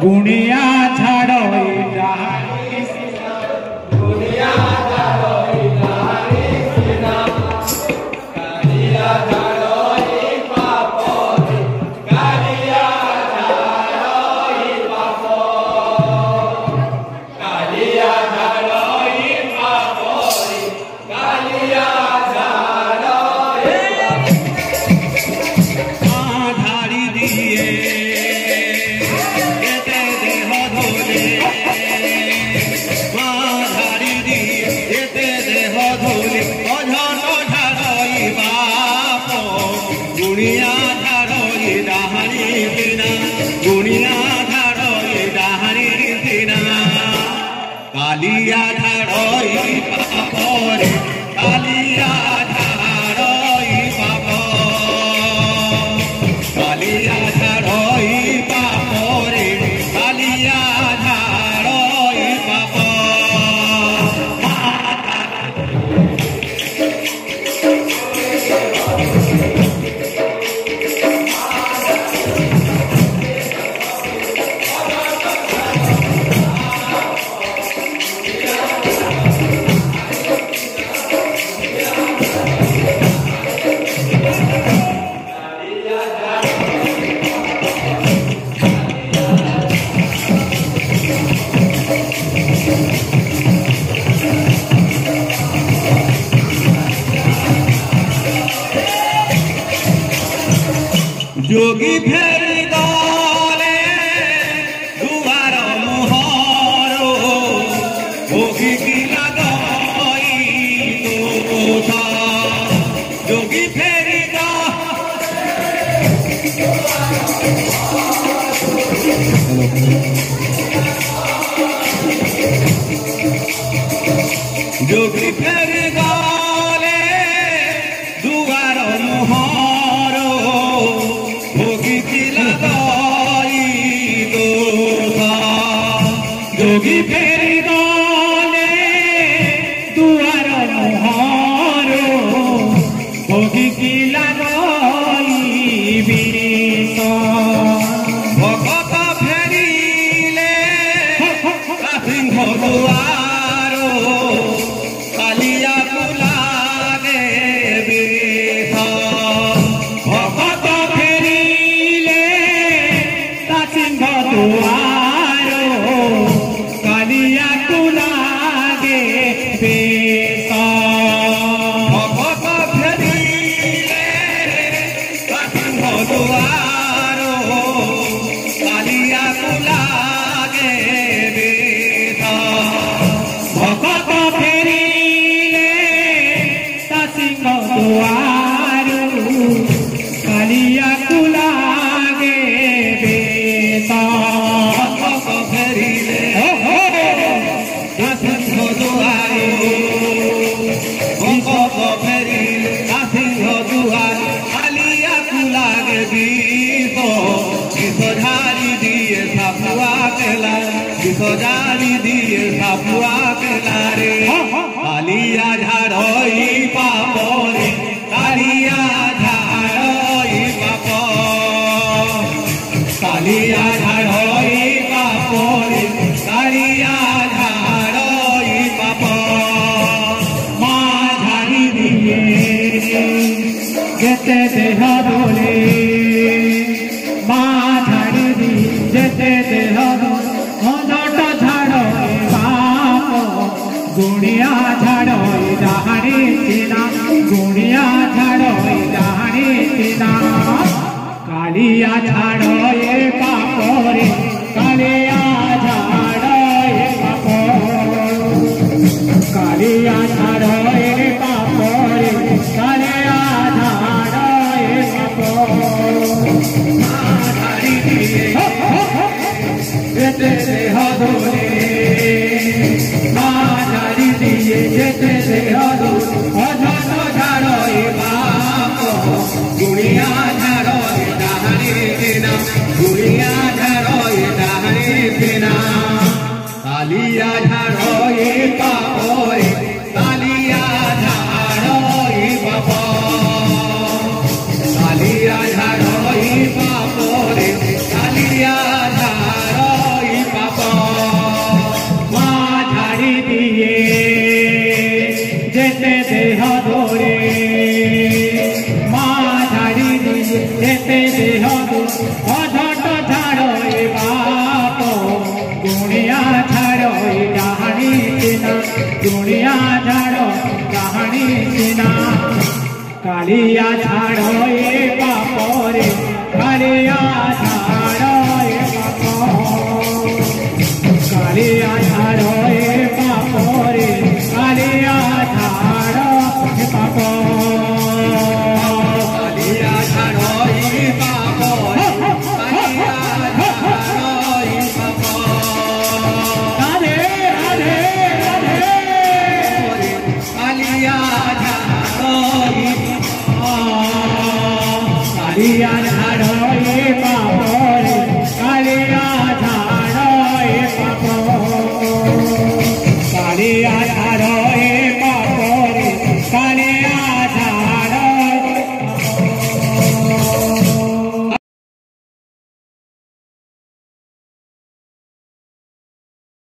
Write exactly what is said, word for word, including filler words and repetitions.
गुणिया झाड़ो कालिया झाड़ोई पापोरे कालिया झाड़ोई पापो कालिया झाड़ोई पापोरे कालिया झाड़ोई पापो जोगी फेर गाले दुआर मुहारो भोगी की लगाई तो था जोगी फेर गा जोगी फेर गाले दुआर मुहारो जोगी फेर गाले दुआर मुहारो भोगी की लगाई बीता भगत फेरिले सिंह दुआरो कालिया पुलागे बीता भगत फेरिले सिंह दुआरो कालिया कुलागे बेता भगत फेरिले सिंह दुआरो कालिया कुलागे बेता भगत फेरिले सिंह दुआरो कालिया कुलागे बेता सजारी दिए सापुआ के लारे कालिया झाड़ोई पापोरे कालिया झाड़ोई पापो कालिया झाड़ोई पापोरे कालिया झाड़ोई पापो माँ झाड़ी दिए जेते देह डोले माँ झाड़ी दी जेते देह डोले गुणिया झाड़ोई डाहरी सीना गुणिया झाड़ोई डाहरी सीना कालिया झाड़ोई पापोरे कालिया झाड़ोई पापो कालिया झाड़ोई पापोरे कालिया झाड़ोई पापो झाड़ी दिए जेते देह धोले जेते देह अधनो झाड़ोई पापो गुणिया झाड़ोई डाहरी सीना गुणिया झाड़ोई डाहरी सीना कालिया झाड़ोई पापोरे कालिया कालिया झाड़ो ये पापो रे कालिया झाड़ो ये पापो कालिया झाड़ो ये पापो रे कालिया झाड़ो ये पापो कालिया झाड़ो ये पापो रे कालिया झाड़ो ये पापो राधे राधे राधे कालिया झाड़ो ये कालिया झाड़ो ये पापो रे